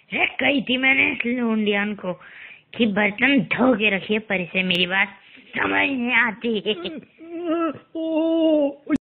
रे कही थी मैंने इस लूंडियान को कि बर्तन धो के रखिए, पर इसे मेरी बात समझ नहीं आती।